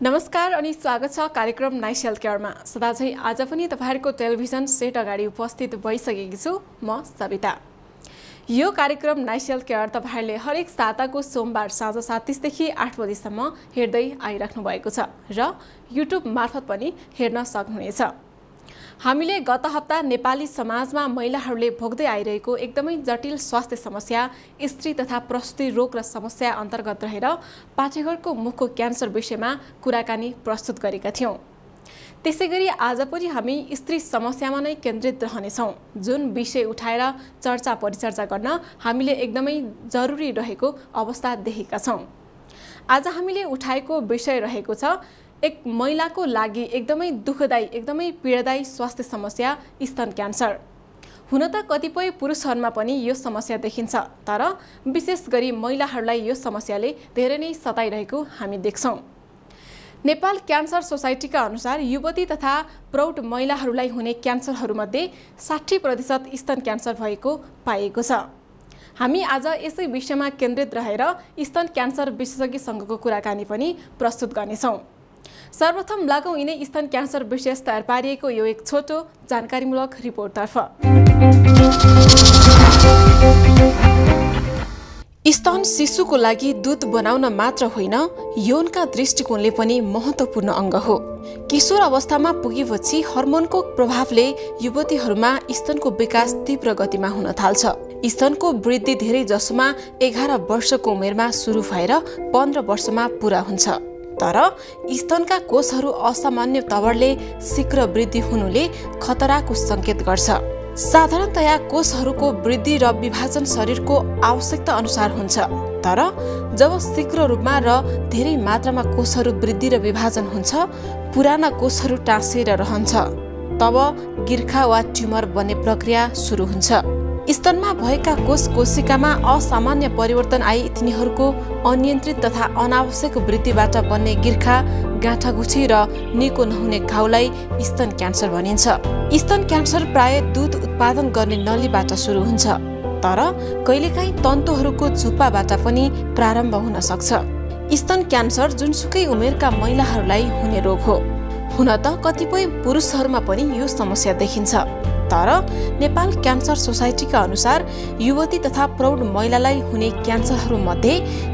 नमस्कार अनि स्वागत छ कार्यक्रम नाइस हेल्थ केयरमा। सदाझै आज पनि तपाईहरुको टेलिभिजन सेट अगाडि उपस्थित भइसकेकी छु म सविता। यो कार्यक्रम नाइस हेल्थ केयर तपाईहरुले हरेक साताको सोमबार साँझ 7:30 देखि 8 बजेसम्म हेर्दै आइराख्नु भएको छ र युट्युब मार्फत पनि हेर्न सक्नुहुनेछ। हामीले गत हप्ता नेपाली समाजमा महिलाहरूले भोग्दै आइरहेको एकदमै जटिल स्वास्थ्य समस्या स्त्री तथा प्रसूति रोग र समस्या अन्तर्गत रहेर पाठेघरको मुखको क्यान्सर विषयमा कुराकानी प्रस्तुत गरेका थियौं। त्यसैगरी आज पनि हामी स्त्री समस्यामा नै केन्द्रित रहनेछौं, जुन विषय उठाएर चर्चा परिचर्चा गर्न हामीले एकदमै जरुरी रहेको अवस्था देखेका छौं। आज हामीले उठाएको विषय रहेको छ एक महिलाको लागि एकदमै दुःखदायी एकदमै पीडादायी स्वास्थ्य समस्या स्तन क्यान्सर। हुन त कतिपय पुरुषहरूमा पनि यो समस्या देखिन्छ, तर विशेष गरी महिलाहरूलाई यो समस्याले धेरै नै सताइरहेको हामी देख्छौं। नेपाल क्यान्सर सोसाइटीका अनुसार युवती तथा प्रौढ महिलाहरूलाई हुने क्यान्सरहरूमध्ये 60% स्तन क्यान्सर भएको पाइएको छ। हामी आज यसै विषयमा केन्द्रित रहेर स्तन क्यान्सर विशेषज्ञसँगको कुराकानी पनि प्रस्तुत गर्नेछौं। सर्वप्रथम लागौं यिनै स्तन क्यान्सर विशेष तयार पारिएको यो एक छोटो जानकारीमूलक रिपोर्टतर्फ। स्तन शिशुको लागि दूध बनाउन मात्र होइन, यौनका दृष्टिकोणले पनि महत्त्वपूर्ण अंग हो। किशोर अवस्थामा पुगेपछि हर्मोनको प्रभावले युवतीहरूमा स्तनको विकास तीव्र गतिमा हुन थाल्छ। स्तनको वृद्धि धेरै जसोमा 11 वर्षको उमेरमा सुरु भएर 15 वर्षमा पूरा हुन्छ। तर स्तनका कोषहरू असामान्य तवरले शीघ्र वृद्धि हुनुले खतराको संकेत गर्छ। साधारणतया कोषहरूको वृद्धि र विभाजन शरीरको आवश्यकता अनुसार हुन्छ, तर जब शीघ्र रूपमा र धेरै मात्रामा कोषहरू वृद्धि र विभाजन हुन्छ, पुराना कोषहरू टाँसिएर रहन्छ, तब गिर्खा वा ट्युमर बन्ने प्रक्रिया सुरु हुन्छ। स्तनमा भएका कोशिकामा असामान्य परिवर्तन आई तिनीहरूको अनियन्त्रित तथा अनावश्यक वृद्धिबाट बन्ने गिर्खा, गाँठागुठी र निको नहुने घाउलाई स्तन क्यान्सर भनिन्छ। स्तन क्यान्सर प्राय दूध उत्पादन गर्ने नलीबाट सुरु हुन्छ, तर कहिलेकाहीँ तन्तुहरूको झुप्पाबाट पनि प्रारम्भ हुन सक्छ। स्तन क्यान्सर जुनसुकै उमेरका महिलाहरूलाई हुने रोग हो। हुन त कतिपय पुरुषहरूमा पनि यो समस्या देखिन्छ, तर नेपाल क्यान्सर सोसाइटीका अनुसार युवती तथा प्रौढ महिलालाई हुने क्यान्सरहरूमध्ये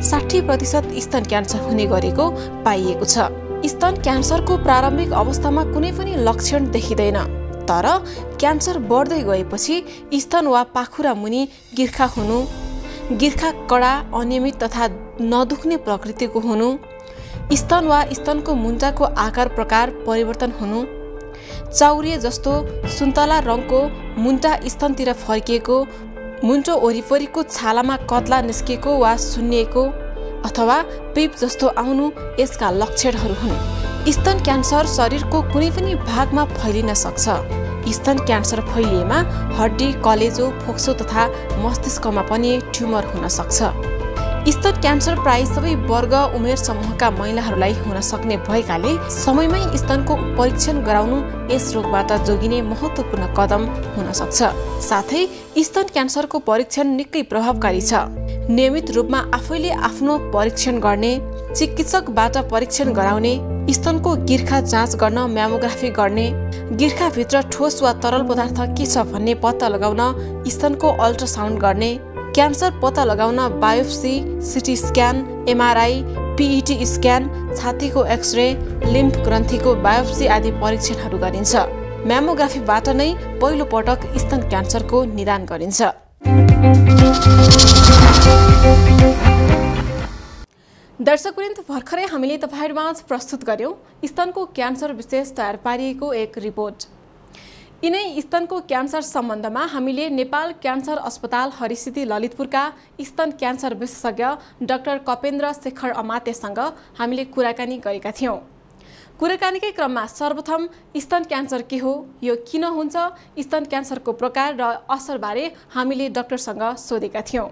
60% स्तन क्यान्सर हुने गरेको पाइएको छ। स्तन क्यान्सरको प्रारम्भिक अवस्थामा कुनै पनि लक्षण देखिँदैन, तर क्यान्सर बढ्दै गएपछि स्तन वा पाखुरा मुनि गिर्खा हुनु, गिर्खा कडा, अनियमित तथा नदुख्ने प्रकृतिको हुनु, स्तन वा स्तनको मुन्टाको आकार प्रकार परिवर्तन हुनु, चाउरिए जस्तो सुन्तला रङको मुन्टा स्तनतिर फर्किएको, मुन्टो वरिपरिको छालामा कत्ला निस्केको वा सुन्निएको अथवा पिप जस्तो आउनु यसका लक्षणहरू हुन्। स्तन क्यान्सर शरीरको कुनै पनि भागमा फैलिन सक्छ। स्तन क्यान्सर फैलिएमा हड्डी, कलेजो, फोक्सो तथा मस्तिष्कमा पनि ट्युमर हुन सक्छ। स्तन क्यान्सर प्राय सबै वर्ग उमेर समूहका महिलाहरूलाई हुन सक्ने भएकाले समयमै स्तनको परीक्षण गराउनु यस रोगबाट जोगिने महत्त्वपूर्ण कदम हुन सक्छ। साथै स्तन क्यान्सरको परीक्षण निकै प्रभावकारी छ। नियमित रूपमा आफैले आफ्नो परीक्षण गर्ने, चिकित्सकबाट परीक्षण गराउने, स्तनको गिर्खा जाँच गर्न म्यामोग्राफी गर्ने, गिर्खाभित्र ठोस वा तरल पदार्थ के छ भन्ने पत्ता लगाउन स्तनको अल्ट्रासाउन्ड गर्ने, क्यान्सर पत्ता लगाउन biopsy, CT scan, MRI, PET scan, छातीको एक्सरे, लिम्फ ग्रन्थीको बायोप्सी आदि परीक्षणहरू गरिन्छ। म्यामोग्राफीबाट नै पहिलो पटक स्तन क्यान्सरको निदान गरिन्छ। दर्शकवृन्द, भर्खरै हामीले तपाईहरुमाझ प्रस्तुत गर्यौं स्तनको क्यान्सर विशेष तयार पारिएको एक रिपोर्ट। यिनै स्तनको क्यान्सर सम्बन्धमा हामीले नेपाल क्यान्सर अस्पताल हरिसिद्धि ललितपुरका स्तन क्यान्सर विशेषज्ञ डाक्टर कपेन्द्र शेखर अमात्यसँग हामीले कुराकानी गरेका थियौं। कुराकानीकै क्रममा सर्वप्रथम स्तन क्यान्सर के हो, यो किन हुन्छ, स्तन क्यान्सरको प्रकार र असरबारे हामीले डाक्टरसँग सोधेका थियौं।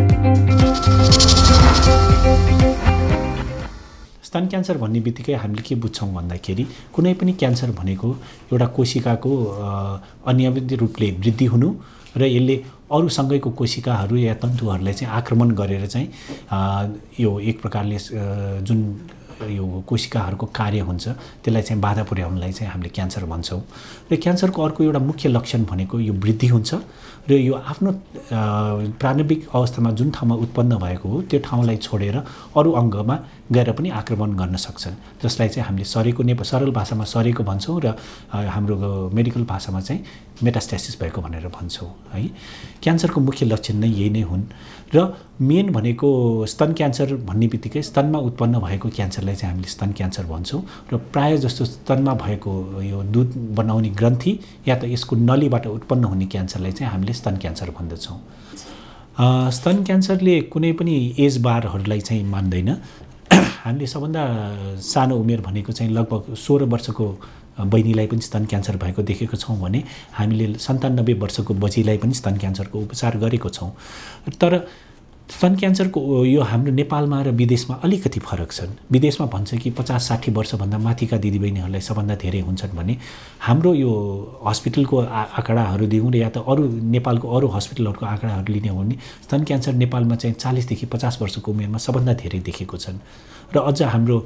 स्तन क्यान्सर भन्ने बित्तिकै हामीले के बुझ्छौँ भन्दाखेरि कुनै पनि क्यान्सर भनेको एउटा कोशिकाको अनियमित रूपले वृद्धि हुनु र यसले अरूसँगैको कोशिकाहरू या तन्तुहरूलाई चाहिँ आक्रमण गरेर चाहिँ यो एक प्रकारले जुन यो कोशिकाहरूको कार्य हुन्छ त्यसलाई चाहिँ बाधा पुर्याउनलाई चाहिँ हामीले क्यान्सर भन्छौँ। र क्यान्सरको अर्को एउटा मुख्य लक्षण भनेको यो वृद्धि हुन्छ र यो आफ्नो प्रारम्भिक अवस्थामा जुन ठाउँमा उत्पन्न भएको हो त्यो ठाउँलाई छोडेर अरू अङ्गमा गएर पनि आक्रमण गर्न सक्छन्, जसलाई चाहिँ हामीले सरेको सरल भाषामा सरेको भन्छौँ र हाम्रो मेडिकल भाषामा चाहिँ मेटास्टासिस भएको भनेर भन्छौँ है। क्यान्सरको मुख्य लक्षण नै यही नै हुन् र मेन भनेको स्तन क्यान्सर भन्ने बित्तिकै स्तनमा उत्पन्न भएको क्यान्सरलाई चाहिँ हामीले स्तन क्यान्सर भन्छौँ र प्रायः जस्तो स्तनमा भएको यो दुध बनाउने ग्रन्थि या त यसको नलीबाट उत्पन्न हुने क्यान्सरलाई चाहिँ हामीले स्तन क्यान्सर भन्दछौँ। स्तन क्यान्सरले कुनै पनि एज बारहरूलाई चाहिँ मान्दैन। हामीले सबभन्दा सानो उमेर भनेको चाहिँ लगभग 16 वर्षको बहिनीलाई पनि स्तन क्यान्सर भएको देखेको छौँ भने हामीले 97 वर्षको बजीलाई पनि स्तन क्यान्सरको उपचार गरेको छौँ। तर स्तन क्यान्सरको यो हाम्रो नेपालमा र विदेशमा अलिकति फरक छन्। विदेशमा भन्छ कि 50-60 वर्षभन्दा माथिका दिदीबहिनीहरूलाई सबभन्दा धेरै हुन्छन् भने हाम्रो यो हस्पिटलको आँकडाहरू दिउँ र या त अरू नेपालको अरू हस्पिटलहरूको आँकडाहरू लिने हो भने स्तन क्यान्सर नेपालमा चाहिँ 40 देखि 50 वर्षको उमेरमा सबभन्दा धेरै देखेको छन्। र अझ हाम्रो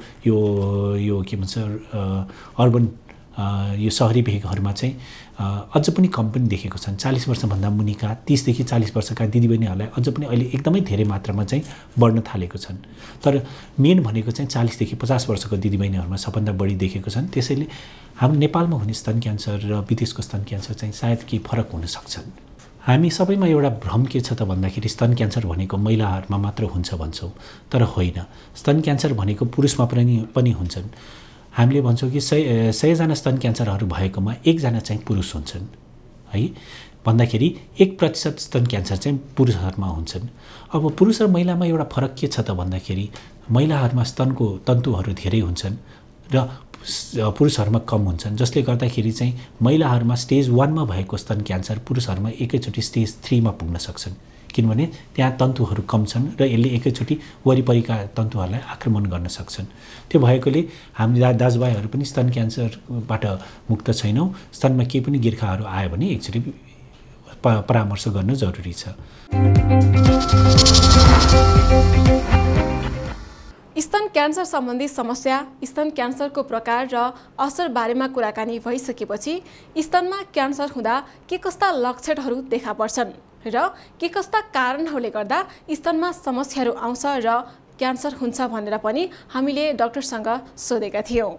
यो के भन्छ अर्बन यो सहरी भेगहरूमा चाहिँ अझ पनि कम पनि देखेको छन्। 40 वर्षभन्दा मुनिका 30 देखि 40 वर्षका दिदीबहिनीहरूलाई अझ पनि अहिले एकदमै धेरै मात्रामा चाहिँ बढ्न थालेको छन्। तर मेन भनेको चाहिँ 40 देखि 50 वर्षको दिदीबहिनीहरूमा सबभन्दा बढी देखेको छन्। त्यसैले हाम्रो नेपालमा हुने स्तन क्यान्सर र विदेशको स्तन क्यान्सर चाहिँ सायद केही फरक हुन सक्छन्। हामी सबैमा एउटा भ्रम के छ त भन्दाखेरि स्तन क्यान्सर भनेको महिलाहरूमा मात्र हुन्छ भन्छौँ, तर होइन। स्तन क्यान्सर भनेको पुरुषमा पनि हुन्छन्। हामीले भन्छौँ कि 100 स्तन क्यान्सरहरू भएकोमा 1 जना चाहिँ पुरुष हुन्छन् है, भन्दाखेरि 1% स्तन क्यान्सर चाहिँ पुरुषहरूमा हुन्छन्। अब पुरुष र महिलामा एउटा फरक के छ त भन्दाखेरि महिलाहरूमा स्तनको तन्तुहरू धेरै हुन्छन् र पुरुषहरूमा कम हुन्छन्, जसले गर्दाखेरि चाहिँ महिलाहरूमा स्टेज 1 मा भएको स्तन क्यान्सर पुरुषहरूमा एकैचोटि स्टेज 3 मा पुग्न सक्छन्, किनभने त्यहाँ तन्तुहरू कम छन् र यसले एकैचोटि वरिपरिका तन्तुहरूलाई आक्रमण गर्न सक्छन्। त्यो भएकोले हामी दाजुभाइहरू पनि स्तन क्यान्सरबाट मुक्त छैनौँ। स्तनमा केही पनि गिर्खाहरू आयो भने एकचोटि परामर्श गर्नु जरुरी छ। स्तन क्यान्सर सम्बन्धी समस्या, स्तन क्यान्सरको प्रकार र असर बारेमा कुराकानी भइसकेपछि स्तनमा क्यान्सर हुँदा के कस्ता लक्षणहरू देखा पर्छन् र के कस्ता कारणहरूले गर्दा स्तनमा समस्याहरू आउँछ र क्यान्सर हुन्छ भनेर पनि हामीले डाक्टरसँग सोधेका थियौँ।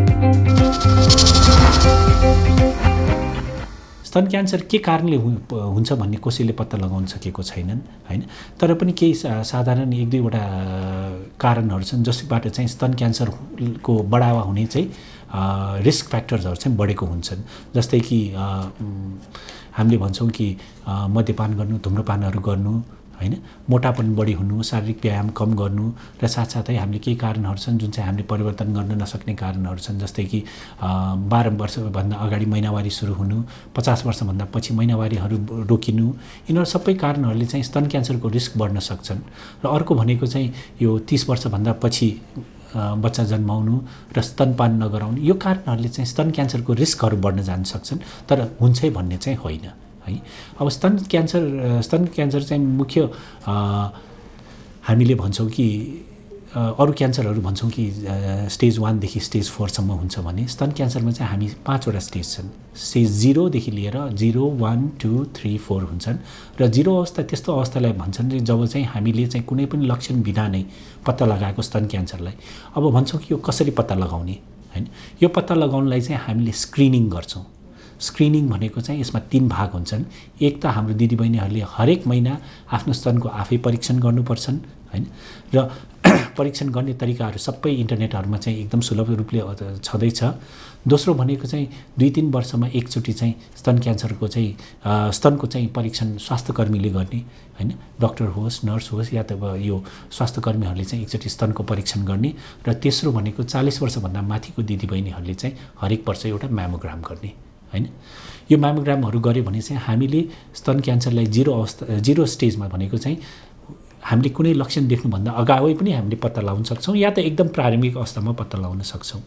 स्तन क्यान्सर के कारणले हुन्छ भन्ने कसैले पत्ता लगाउन सकेको छैनन् हैन, तर पनि केही साधारण 1-2वटा कारणहरू छन् जसबाट चाहिँ स्तन क्यान्सरको बढावा हुने चाहिँ रिस्क फ्याक्टर्सहरू चाहिँ बढेको हुन्छन्। जस्तै कि हामीले भन्छौँ कि मद्यपान गर्नु, धुम्रपानहरू गर्नु हैन, मोटापन बढी हुनु, शारीरिक व्यायाम कम गर्नु र साथसाथै हामीले केही कारणहरू छन् जुन चाहिँ हामीले परिवर्तन गर्न नसक्ने कारणहरू छन्। जस्तै कि 12 वर्षभन्दा अगाडि महिनावारी सुरु हुनु, 50 वर्षभन्दा पछि महिनावारीहरू रोकिनु, यिनीहरू सबै कारणहरूले चाहिँ स्तन क्यान्सरको रिस्क बढ्न सक्छन्। र अर्को भनेको चाहिँ यो 30 वर्षभन्दा पछि बच्चा जन्माउनु र स्तनपान नगराउनु, यो कारणहरूले चाहिँ स्तन क्यान्सरको रिस्कहरू बढ्न जान सक्छन्, तर हुन्छै भन्ने चाहिँ होइन है। अब स्तन क्यान्सर चाहिँ मुख्य हामीले भन्छौँ कि अरू क्यान्सरहरू भन्छौँ कि स्टेज 1 देखि स्टेज 4 सम्म हुन्छ भने स्तन क्यान्सरमा चाहिँ हामी 5वटा स्टेज छन्। स्टेज 0 देखि लिएर 0, 1, 2, 3, 4 हुन्छन् र 0 अवस्था त्यस्तो अवस्थालाई भन्छन् जब चाहिँ हामीले चाहिँ कुनै पनि लक्षण बिना नै पत्ता लगाएको स्तन क्यान्सरलाई। अब भन्छौँ कि यो कसरी पत्ता लगाउने हैन, यो पत्ता लगाउनलाई चाहिँ हामीले स्क्रिनिङ गर्छौँ। स्क्रिनिङ भनेको चाहिँ यसमा 3 भाग हुन्छन्। एक त हाम्रो दिदीबहिनीहरूले हरेक महिना आफ्नो स्तनको आफै परीक्षण गर्नुपर्छन् हैन, र परीक्षण गर्ने तरिकाहरू सबै इन्टरनेटहरूमा चाहिँ एकदम सुलभ रूपले छँदैछ। दोस्रो भनेको चाहिँ 2-3 वर्षमा एकचोटि चाहिँ स्तन क्यान्सरको चाहिँ स्तनको चाहिँ परीक्षण स्वास्थ्यकर्मीले गर्ने हैन, डाक्टर होस्, नर्स होस् या त यो स्वास्थ्यकर्मीहरूले चाहिँ एकचोटि स्तनको परीक्षण गर्ने। र तेस्रो भनेको 40 वर्षभन्दा माथिको दिदीबहिनीहरूले चाहिँ हरेक वर्ष एउटा म्यामोग्राम गर्ने हैन। यो म्यामोग्रामहरू गऱ्यो भने चाहिँ हामीले स्तन क्यान्सरलाई 0 स्टेजमा भनेको चाहिँ हामीले कुनै लक्षण देख्नुभन्दा अगावै पनि हामीले पत्ता लगाउन सक्छौँ या त एकदम प्रारम्भिक अवस्थामा पत्ता लगाउन सक्छौँ।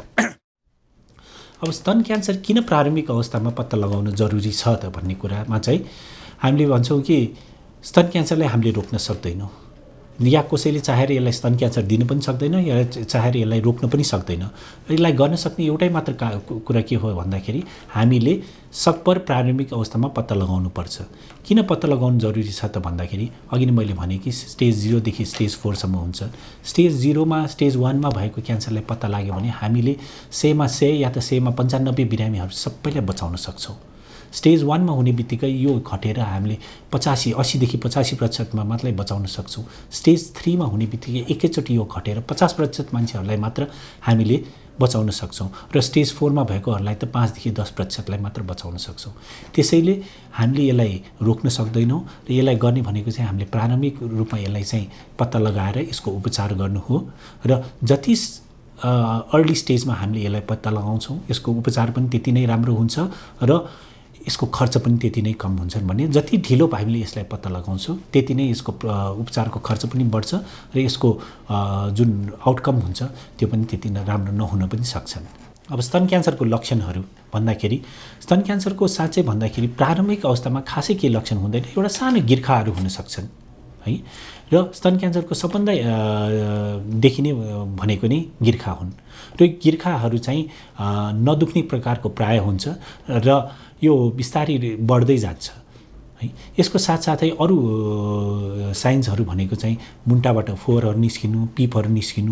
अब स्तन क्यान्सर किन प्रारम्भिक अवस्थामा पत्ता लगाउन जरुरी छ त भन्ने कुरामा चाहिँ हामीले भन्छौँ कि स्तन क्यान्सरलाई हामीले रोक्न सक्दैनौँ। या कसैले चाहेर यसलाई स्तन क्यान्सर दिनु पनि सक्दैन या चाहेर यसलाई रोक्न पनि सक्दैन। यसलाई गर्न सक्ने एउटै मात्र कुरा के हो भन्दाखेरि हामीले सकभर प्रारम्भिक अवस्थामा पत्ता लगाउनुपर्छ। किन पत्ता लगाउनु जरुरी छ त भन्दाखेरि अघि नै मैले भने कि स्टेज 0 देखि स्टेज 4 सम्म हुन्छ। स्टेज 0 मा स्टेज 1 मा भएको क्यान्सरलाई पत्ता लाग्यो भने हामीले 100 मा 100 या त 100 मा 95 बिरामीहरू सबैलाई बचाउन सक्छौँ। स्टेज 1 मा हुने बित्तिकै यो घटेर हामीले 80 देखि 85% मा मात्रै बचाउन सक्छौँ। स्टेज 3 मा हुने बित्तिकै एकैचोटि यो घटेर 50% मान्छेहरूलाई मात्र हामीले बचाउन सक्छौँ र स्टेज 4 मा भएकोहरूलाई त 5 देखि 10% लाई मात्र बचाउन सक्छौँ। त्यसैले हामीले यसलाई रोक्न सक्दैनौँ र यसलाई गर्ने भनेको चाहिँ हामीले प्रारम्भिक रूपमा यसलाई चाहिँ पत्ता लगाएर यसको उपचार गर्नु हो र जति अर्ली स्टेजमा हामीले यसलाई पत्ता लगाउँछौँ यसको उपचार पनि त्यति नै राम्रो हुन्छ र यसको खर्च पनि त्यति नै कम हुन्छ भने जति ढिलो हामीले यसलाई पत्ता लगाउँछौँ त्यति नै यसको उपचारको खर्च पनि बढ्छ र यसको जुन आउटकम हुन्छ त्यो पनि त्यति नै राम्रो नहुन पनि सक्छन्। अब स्तन क्यान्सरको लक्षणहरू भन्दाखेरि स्तन क्यान्सरको साँच्चै भन्दाखेरि प्रारम्भिक अवस्थामा खासै केही लक्षण हुँदैन, एउटा सानो गिर्खाहरू हुन सक्छन् है र स्तन क्यान्सरको सबभन्दा देखिने भनेको नै गिर्खा हुन् र गिर्खाहरू चाहिँ नदुख्ने प्रकारको प्राय हुन्छ र यो बिस्तारै बढ्दै जान्छ है। यसको साथसाथै अरू साइन्सहरू भनेको चाहिँ मुन्टाबाट फोहोरहरू निस्किनु, पिपहरू निस्किनु,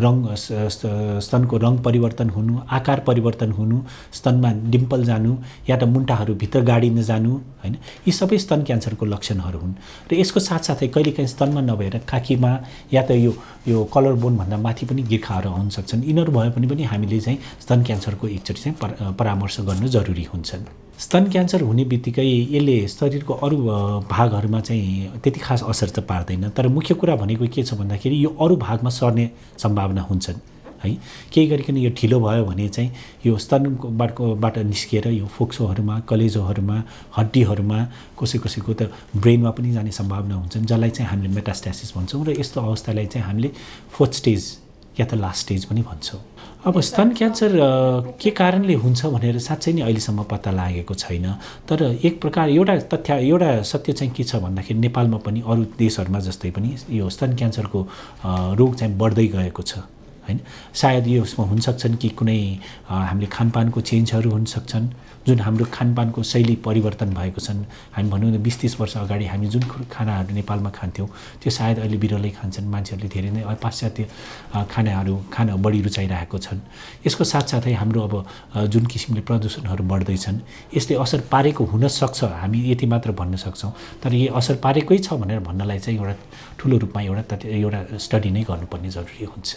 स्तनको रङ परिवर्तन हुनु, आकार परिवर्तन हुनु, स्तनमा डिम्पल जानु या त मुन्टाहरू भित्र गाडिन जानु हैन, यी सबै स्तन क्यान्सरको लक्षणहरू हुन्। र यसको साथसाथै कहिलेकाहीँ स्तनमा नभएर काखीमा या त यो कलर बोन भन्दा माथि पनि गिर्खाहरू आउन सक्छन्। यिनीहरू भए पनि हामीले चाहिँ स्तन क्यान्सरको एकचोटि चाहिँ परामर्श गर्नु जरुरी हुन्छन्। स्तन क्यान्सर हुने बित्तिकै यसले शरीरको अरू भागहरूमा चाहिँ त्यति खास असर त पार्दैन, तर मुख्य कुरा भनेको के छ भन्दाखेरि यो अरू भागमा सर्ने सम्भावना हुन्छन् है। केही गरिकन यो ढिलो भयो भने चाहिँ यो स्तनबाट निस्किएर यो फोक्सोहरूमा, कलेजोहरूमा, हड्डीहरूमा, कसैको त ब्रेनमा पनि जाने सम्भावना हुन्छन्, जसलाई चाहिँ हामीले मेटास्टासिस भन्छौँ र यस्तो अवस्थालाई चाहिँ हामीले 4th स्टेज या त लास्ट स्टेज पनि भन्छौँ। अब स्तन क्यान्सर के कारणले हुन्छ भनेर साँच्चै नै अहिलेसम्म पत्ता लागेको छैन, तर एक प्रकार एउटा सत्य चाहिँ के छ भन्दाखेरि नेपालमा पनि अरू देशहरूमा जस्तै पनि यो स्तन क्यान्सरको रोग चाहिँ बढ्दै गएको छ हैन। सायद यो उसमा हुन सक्छन् कि कुनै हामीले खानपानको चेन्जहरू हुन सक्छन्, जुन हाम्रो खानपानको शैली परिवर्तन भएको छन्। हामी भनौँ न 20-30 वर्ष अगाडि हामी जुन खानाहरू नेपालमा खान्थ्यौँ त्यो सायद अहिले बिरलै खान्छन्, मान्छेहरूले धेरै नै पाश्चात्य खानाहरू खान बढी रुचाइरहेको छन्। यसको साथसाथै हाम्रो अब जुन किसिमले प्रदूषणहरू बढ्दैछन् यसले असर पारेको हुनसक्छ, हामी यति मात्र भन्न सक्छौँ, तर यो असर पारेकै छ भनेर भन्नलाई चाहिँ एउटा ठुलो रूपमा एउटा स्टडी नै गर्नुपर्ने जरुरी हुन्छ।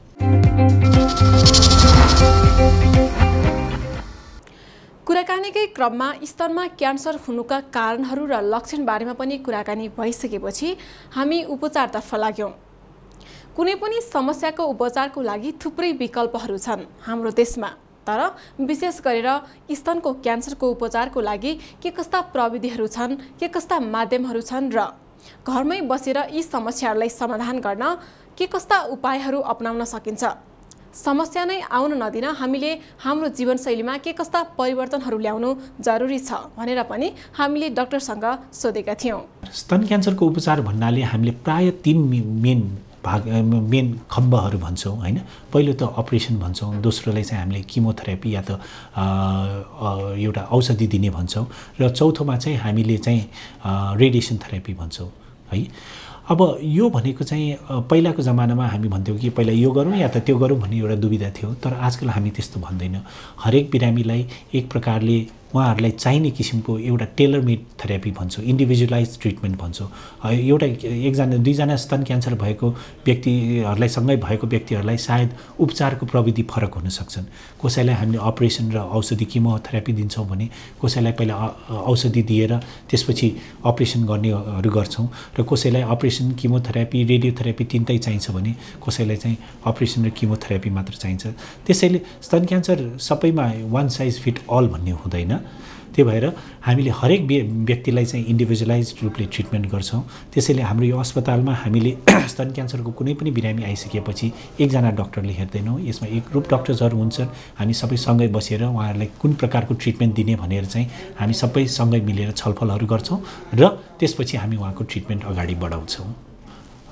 कुराकानीकै क्रममा स्तनमा क्यान्सर हुनुका कारणहरू र लक्षण बारेमा पनि कुराकानी भइसकेपछि हामी उपचारतर्फ लाग्यौं। कुनै पनि समस्याको उपचारको लागि थुप्रै विकल्पहरू छन् हाम्रो देशमा, तर विशेष गरेर स्तनको क्यान्सरको उपचारको लागि के कस्ता प्रविधिहरू छन्, के कस्ता माध्यमहरू छन् र घरमै बसेर यी समस्याहरूलाई समाधान गर्न के कस्ता उपायहरू अपनाउन सकिन्छ, समस्या नै आउन नदिन हामीले हाम्रो जीवनशैलीमा के कस्ता परिवर्तनहरू ल्याउनु जरुरी छ भनेर पनि हामीले डाक्टरसँग सोधेका थियौं। स्तन क्यान्सरको उपचार भन्नाले हामीले प्राय 3 मेन खम्बहरू भन्छौँ हैन। पहिलो त अपरेसन भन्छौँ, दोस्रोलाई चाहिँ हामीले किमोथेरापी या त एउटा औषधि दिने भन्छौँ र चौथोमा चाहिँ हामीले चाहिँ रेडिएसन थेरापी भन्छौँ है। अब यो भनेको चाहिँ पहिलाको जमानामा हामी भन्थ्यौँ कि पहिला यो गरौँ या त त्यो गरौँ भन्ने एउटा दुविधा थियो, तर आजकल हामी त्यस्तो भन्दैन। हरेक बिरामीलाई एक प्रकारले उहाँहरूलाई चाहिने किसिमको एउटा टेलर मेड थेरापी भन्छौँ, इन्डिभिजुअलाइज ट्रिटमेन्ट भन्छौँ। एकजना दुईजना स्तन क्यान्सर भएको व्यक्तिहरूलाई सँगै भएको व्यक्तिहरूलाई सायद उपचारको प्रविधि फरक हुन सक्छन्। कसैलाई हामीले अपरेसन र औषधि किमोथेरापी दिन्छौँ भने कसैलाई पहिला औषधि दिएर त्यसपछि अपरेसन गर्नेहरू गर्छौँ र कसैलाई अपरेसन, किमोथेरापी, रेडियोथेरापी तिनटै चाहिन्छ भने कसैलाई चाहिँ अपरेसन र किमोथेरापी मात्र चाहिन्छ। त्यसैले स्तन क्यान्सर सबैमा वान साइज फिट अल भन्ने हुँदैन। त्यही भएर हामीले हरेक व्यक्तिलाई चाहिँ इन्डिभिजुअलाइज रूपले ट्रिटमेन्ट गर्छौँ। त्यसैले हाम्रो यो अस्पतालमा हामीले स्तन क्यान्सरको कुनै पनि बिरामी आइसकेपछि एकजना डाक्टरले हेर्दैनौँ, यसमा एक ग्रुप डाक्टर्सहरू हुन्छन्। हामी सबै सँगै बसेर उहाँहरूलाई कुन प्रकारको ट्रिटमेन्ट दिने भनेर चाहिँ हामी सबै सँगै मिलेर छलफलहरू गर्छौँ र त्यसपछि हामी उहाँको ट्रिटमेन्ट अगाडि बढाउँछौँ।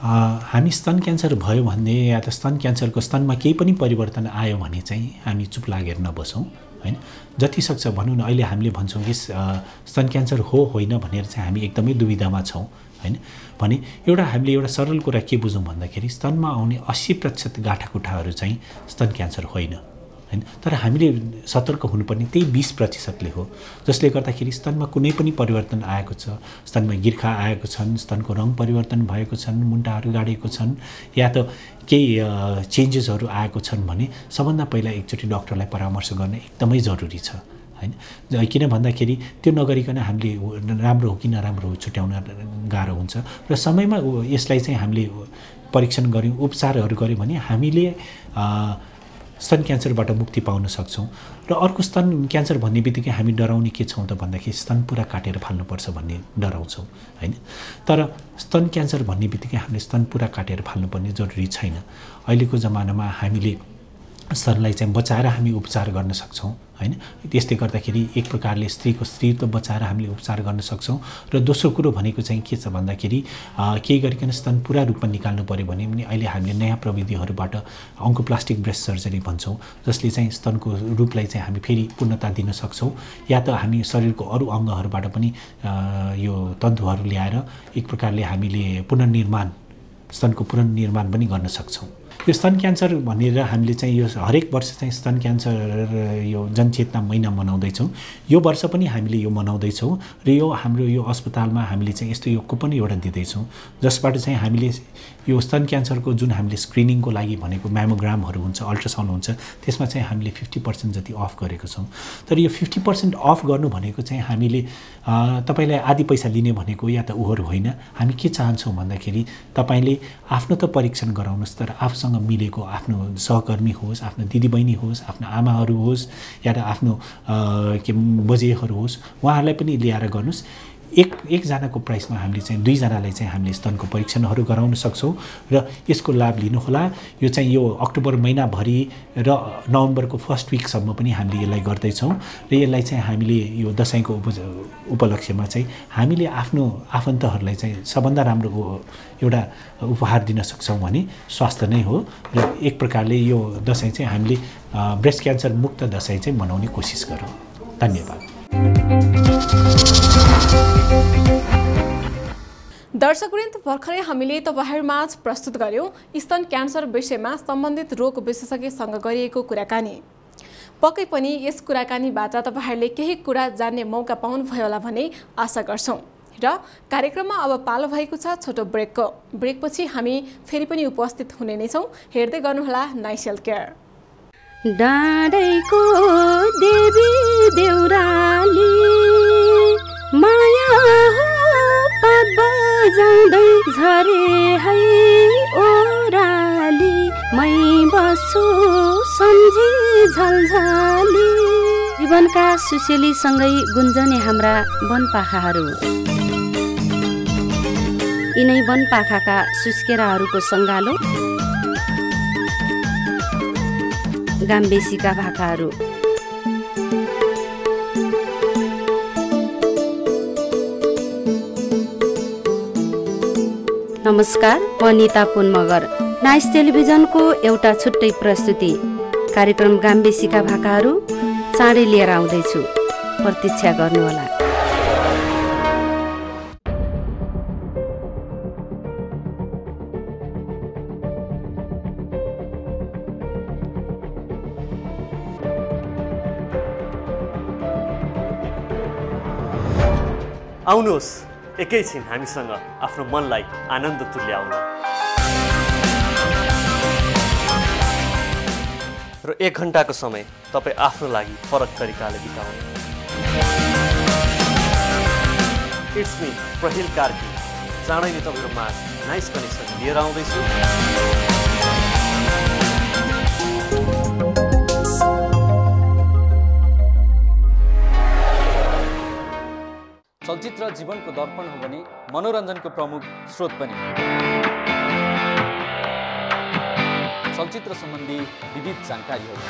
हामी स्तन क्यान्सर भयो भन्ने या त स्तन क्यान्सरको स्तनमा केही पनि परिवर्तन आयो भने चाहिँ हामी चुप लागेर नबसौँ हैन। जति सक्छ भनौँ न, अहिले हामीले भन्छौँ कि स्तन क्यान्सर हो होइन भनेर चाहिँ हामी एकदमै दुविधामा छौँ हैन। भने हामीले एउटा सरल कुरा के बुझौँ भन्दाखेरि स्तनमा आउने 80% गाँठाकुठाहरू चाहिँ स्तन क्यान्सर होइन हैन। तर हामीले सतर्क हुनुपर्ने त्यही 20%ले हो, जसले गर्दाखेरि स्तनमा कुनै पनि परिवर्तन आएको छ, स्तनमा गिर्खा आएको छन्, स्तनको रङ परिवर्तन भएको छन्, मुन्टाहरू गाडेको छन् या त केही चेन्जेसहरू आएको छन् भने सबभन्दा पहिला एकचोटि डक्टरलाई परामर्श गर्न एकदमै जरुरी छ हैन। किन भन्दाखेरि त्यो नगरिकन हामीले राम्रो हो कि नराम्रो हो छुट्याउन गाह्रो हुन्छ र समयमा यसलाई चाहिँ हामीले परीक्षण गऱ्यौँ, उपचारहरू गऱ्यौँ भने हामीले स्तन क्यान्सरबाट मुक्ति पाउन सक्छौँ। र अर्को स्तन क्यान्सर भन्ने बित्तिकै हामी डराउने के छौँ त भन्दाखेरि स्तन पुरा काटेर फाल्नुपर्छ भन्ने डराउँछौँ हैन। तर स्तन क्यान्सर भन्ने बित्तिकै हामीले स्तन पुरा काटेर फाल्नुपर्ने जरुरी छैन। अहिलेको जमानामा हामीले स्तनलाई चाहिँ बचाएर हामी उपचार गर्न सक्छौँ हैन। त्यसले गर्दाखेरि एक प्रकारले स्त्रीको स्त्रीत्व बचाएर हामीले उपचार गर्न सक्छौँ। र दोस्रो कुरो भनेको चाहिँ के छ भन्दाखेरि केही गरिकन स्तन पुरा रूपमा निकाल्नु पर्यो भने पनि अहिले हामीले नयाँ प्रविधिहरूबाट अन्कोप्लास्टिक ब्रेस्ट सर्जरी भन्छौँ, जसले चाहिँ स्तनको रूपलाई चाहिँ हामी फेरि पूर्णता दिन सक्छौँ। या त हामी शरीरको अरू अङ्गहरूबाट पनि यो तन्तुहरू ल्याएर एक प्रकारले हामीले स्तनको पुनर्निर्माण पनि गर्न सक्छौँ। यो स्तन क्यान्सर भनेर हामीले चाहिँ यो हरेक वर्ष चाहिँ स्तन क्यान्सर यो जनचेतना महिना मनाउँदैछौँ। यो वर्ष पनि हामीले यो मनाउँदैछौँ र यो हाम्रो यो अस्पतालमा हामीले चाहिँ यस्तो यो कुपन एउटा दिँदैछौँ, जसबाट चाहिँ हामीले यो स्तन क्यान्सरको जुन हामीले स्क्रिनिङको लागि भनेको म्यामोग्रामहरू हुन्छ, अल्ट्रासाउन्ड हुन्छ, त्यसमा चाहिँ हामीले 50% जति अफ गरेको छौँ। तर यो 50% अफ गर्नु भनेको चाहिँ हामीले तपाईँलाई आधी पैसा लिने भनेको या त उहरू होइन। हामी के चाहन्छौँ भन्दाखेरि तपाईँले आफ्नो त परीक्षण गराउनुहोस्, तर आफूसँग मिलेको आफ्नो सहकर्मी होस्, आफ्नो दिदीबहिनी होस्, आफ्नो आमाहरू होस् या त आफ्नो बजेहरू होस्, उहाँहरूलाई पनि ल्याएर गर्नुहोस्। एकजनाको प्राइसमा हामीले चाहिँ 2 जनालाई चाहिँ हामीले स्तनको परीक्षणहरू गराउन सक्छौँ र यसको लाभ लिनुहोला। यो चाहिँ यो अक्टोबर महिनाभरि र नोभेम्बरको फर्स्ट विकसम्म पनि हामीले यसलाई गर्दैछौँ र यसलाई चाहिँ हामीले यो दसैँको उपलक्ष्यमा चाहिँ हामीले आफ्नो आफन्तहरूलाई चाहिँ सबभन्दा राम्रो एउटा उपहार दिन सक्छौँ भने स्वास्थ्य नै हो। र एक प्रकारले यो दसैँ चाहिँ हामीले ब्रेस्ट क्यान्सर मुक्त दसैँ चाहिँ मनाउने कोसिस गरौँ। धन्यवाद। दर्शकवृन्द, भर्खरै हामीले तपाईहरुमाझ प्रस्तुत गर्यौं स्तन क्यान्सर विषयमा सम्बन्धित रोग विशेषज्ञसँग गरिएको कुराकानी। पक्कै पनि यस कुराकानीबाट तपाईहरुले केही कुरा जान्ने मौका पाउनुभयो होला भन्ने आशा गर्छौं। र कार्यक्रममा अब पालो भएको छ छोटो ब्रेकको। ब्रेकपछि हामी फेरि पनि उपस्थित हुने नै छौं। हेर्दै गर्नुहोला नाइसेल केयर। डाँडैको देवी देउराली माया हो पात बजाउँदै झरे है ओराली मै बस्छु सम्झी झलझली। जीवनका सुसेलीसँगै गुन्जने हाम्रा वनपाखाहरू, यिनै वनपाखाका सुस्केराहरूको सङ्गालो, गाम्बेसीका भाकाहरू। नमस्कार, म निता पुन मगर। नाइस टेलिभिजनको एउटा छुट्टै प्रस्तुति कार्यक्रम गाम्बेसीका भाकाहरू चाँडै लिएर आउँदैछु, प्रतीक्षा गर्नुहोला। आउनुहोस् एकैछिन हामीसँग आफ्नो मनलाई आनन्द तुल्याउन र 1 घण्टाको समय तपाईँ आफ्नो लागि फरक तरिकाले बिताउनु। इट्स मी प्रहिल कार्की, चाँडै नै तपाईँको माझ नाइस कनेक्सन लिएर आउँदैछु। चलचित्र जीवनको दर्पण हो भने मनोरञ्जनको प्रमुख स्रोत पनि। चलचित्र सम्बन्धी विविध जानकारीहरू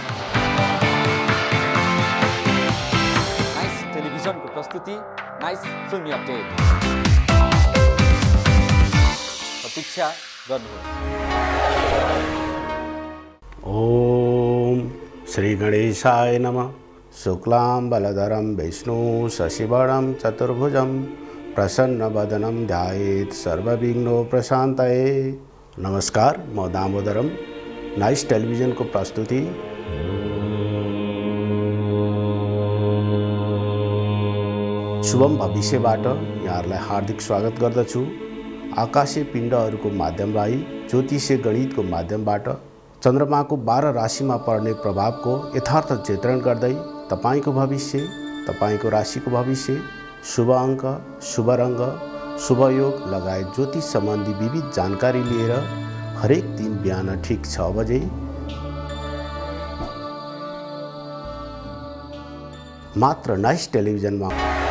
नाइस टेलिभिजनको प्रस्तुति नाइस फिल्मी अपडेट। प्रतीक्षा गर्नुहोस्। ओम श्री गणेशाय नमः। शुक्लां बलधरं विष्णु शशिवर्णं चतुर्भुजं प्रसन्नवदनं ध्यायेत् सर्वविघ्नोपशान्तये। नमस्कार, म दामोदरम। नाइस टेलिभिजनको प्रस्तुति शुभम भविष्यबाट यहाँहरूलाई हार्दिक स्वागत गर्दछु। आकाशीय पिण्डहरूको माध्यमलाई ज्योतिषीय गणितको माध्यमबाट चन्द्रमाको 12 राशिमा पर्ने प्रभावको यथार्थ चित्रण गर्दै तपाईको भविष्य, तपाईको राशिको भविष्य, शुभ अङ्क, शुभ रङ्ग, शुभ योग लगायत ज्योतिष सम्बन्धी विविध जानकारी लिएर हरेक दिन बिहान ठिक 6 बजे मात्र नाइस टेलिभिजनमा।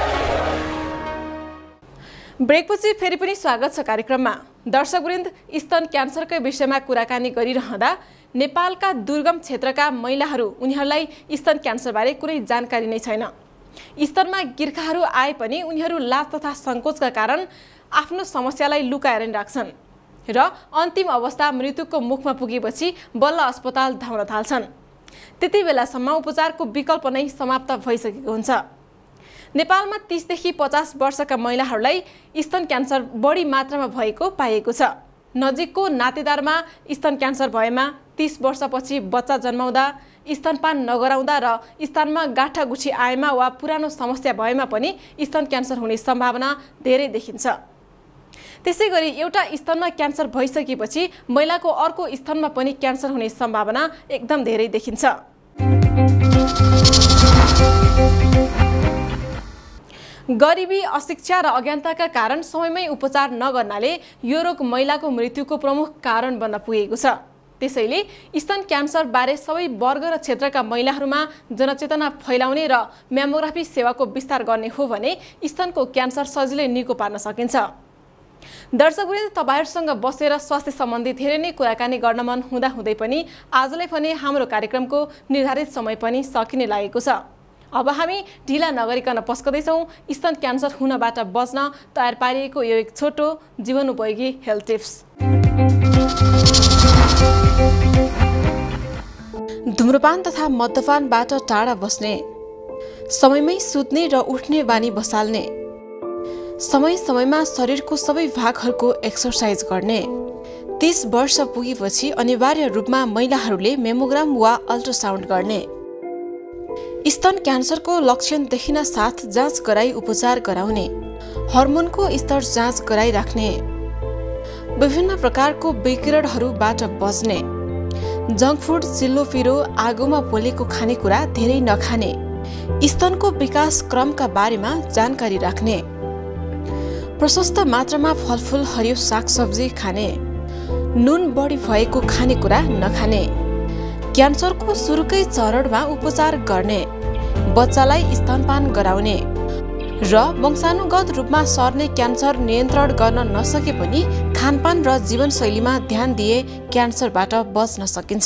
ब्रेकपछि फेरि पनि स्वागत छ कार्यक्रममा। दर्शकवृन्द, स्तन क्यान्सरकै विषयमा कुराकानी गरिरहँदा नेपालका दुर्गम क्षेत्रका महिलाहरू उनीहरूलाई स्तन क्यान्सरबारे कुनै जानकारी नै छैन। स्तनमा गिर्खाहरू आए पनि उनीहरू लाज तथा सङ्कोचका कारण आफ्नो समस्यालाई लुकाएर नै राख्छन् र अन्तिम अवस्था मृत्युको मुखमा पुगेपछि बल्ल अस्पताल धाउन थाल्छन्। त्यति बेलासम्म उपचारको विकल्प नै समाप्त भइसकेको हुन्छ। नेपालमा 30 देखि 50 वर्षका महिलाहरूलाई स्तन क्यान्सर बढी मात्रामा भएको पाइएको छ। नजिकको नातेदारमा स्तन क्यान्सर भएमा 30 वर्षपछि बच्चा जन्माउँदा, स्तनपान नगराउँदा र स्तनमा गाँठागुठी आएमा वा पुरानो समस्या भएमा पनि स्तन क्यान्सर हुने सम्भावना धेरै देखिन्छ। त्यसैगरी एउटा स्तनमा क्यान्सर भइसकेपछि महिलाको अर्को स्तनमा पनि क्यान्सर हुने सम्भावना एकदम धेरै देखिन्छ। गरिबी, अशिक्षा र अज्ञानताका कारण समयमै उपचार नगर्नाले यो रोग महिलाको मृत्युको प्रमुख कारण बन्न पुगेको छ। त्यसैले स्तन क्यान्सर बारे सबै वर्ग र क्षेत्रका महिलाहरूमा जनचेतना फैलाउने र म्यामोग्राफी सेवाको विस्तार गर्ने हो भने स्तनको क्यान्सर सजिलै निको पार्न सकिन्छ। दर्शकवृन्द, तपाईहरुसँग बसेर स्वास्थ्य सम्बन्धी धेरै नै कुराकानी गर्न मन हुँदै पनि आजलाई भने हाम्रो कार्यक्रमको निर्धारित समय पनि सकिने लागेको छ। अब हामी ढिला नगरिकन पस्कदैछौँ स्तन क्यान्सर हुनबाट बच्न तयार पारिएको यो एक छोटो जीवनोपयोगी हेल्थ टिप्स। धूम्रपान तथा मद्यपानबाट टाढा बस्ने, समयमै सुत्ने र उठ्ने बानी बसाल्ने, समय समयमा शरीरको सबै भागहरूको एक्सर्साइज गर्ने। 30 वर्ष पुगेपछि अनिवार्य रूपमा महिलाहरूले मेमोग्राम वा अल्ट्रासाउन्ड गर्ने। स्तन क्यान्सरको लक्षण देखिन साथ जाँच गराई उपचार गराउने, हर्मोनको स्तर जाँच गराइराख्ने, विभिन्न प्रकारको विकिरणहरूबाट बच्ने, जङ्क फुड, चिल्लो पिरो, आगोमा पोलेको खानेकुरा धेरै नखाने, स्तनको विकास क्रमका बारेमा जानकारी राख्ने, प्रशस्त मात्रामा फलफुल, हरियो सागसब्जी खाने, नुन बढी भएको खानेकुरा नखाने, क्यान्सरको सुरुकै चरणमा उपचार गर्ने, बच्चालाई स्तनपान गराउने र वंशानुगत रूपमा सर्ने क्यान्सर नियन्त्रण गर्न नसके पनि खानपान र जीवनशैलीमा ध्यान दिए क्यान्सरबाट बच्न सकिन्छ।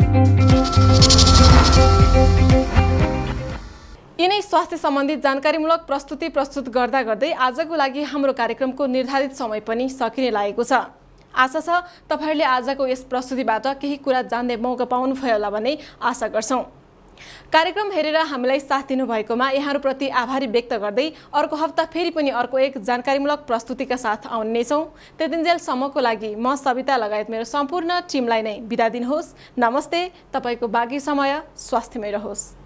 यिनै स्वास्थ्य सम्बन्धी जानकारीमूलक प्रस्तुति प्रस्तुत गर्दै आजको लागि हाम्रो कार्यक्रमको निर्धारित समय पनि सकिने लागेको छ। आशा छ तपाईहरुले आजको यस प्रस्तुतिबाट केही कुरा जान्ने मौका पाउनुभयो होला भन्ने आशा गर्छौं। कार्यक्रम हेरेर हामीलाई साथ दिनुभएकोमा यहाँहरुप्रति आभारी व्यक्त गर्दै अर्को हप्ता फेरि पनि अर्को एक जानकारीमूलक प्रस्तुतिका साथ आउने नै छौं। त्यतिन्जेलसम्मको लागि म सविता लगायत मेरो सम्पूर्ण टिमलाई नै बिदा दिनुहोस्। नमस्ते। तपाईको बाँकी समय स्वास्थ्यमय रहोस्।